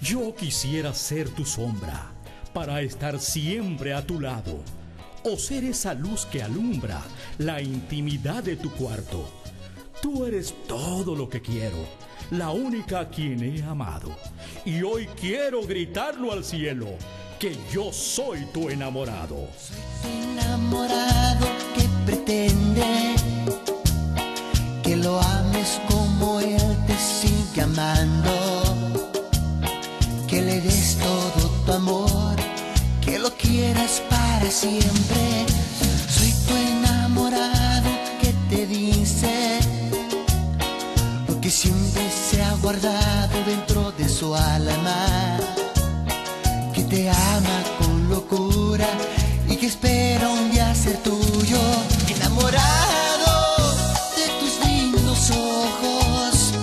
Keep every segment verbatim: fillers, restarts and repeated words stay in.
Yo quisiera ser tu sombra para estar siempre a tu lado, o ser esa luz que alumbra la intimidad de tu cuarto. Tú eres todo lo que quiero, la única a quien he amado, y hoy quiero gritarlo al cielo, que yo soy tu enamorado. Soy tu enamorado que pretende que lo ames como él te sigue amando, que le des todo tu amor, que lo quieras para siempre. Soy tu enamorado que te dice lo que siempre se ha guardado dentro de su alma, que te ama con locura y que espera un día ser tuyo. Enamorado de tus lindos ojos,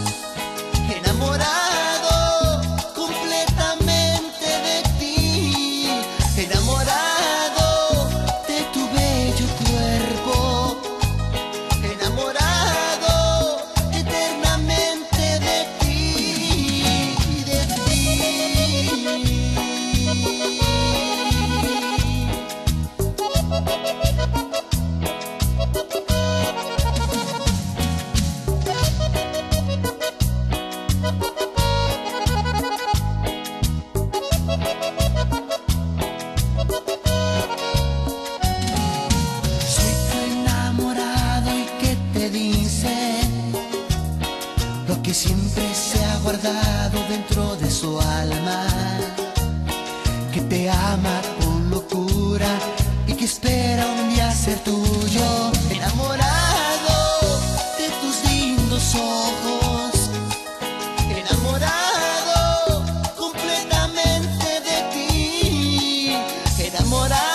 enamorado completamente de ti, enamorado de tu bello cuerpo, enamorado eternamente de ti, de ti. Lo que siempre se ha guardado dentro de su alma, que te ama con locura y que espera un día ser tuyo. Enamorado de tus lindos ojos, enamorado completamente de ti, enamorado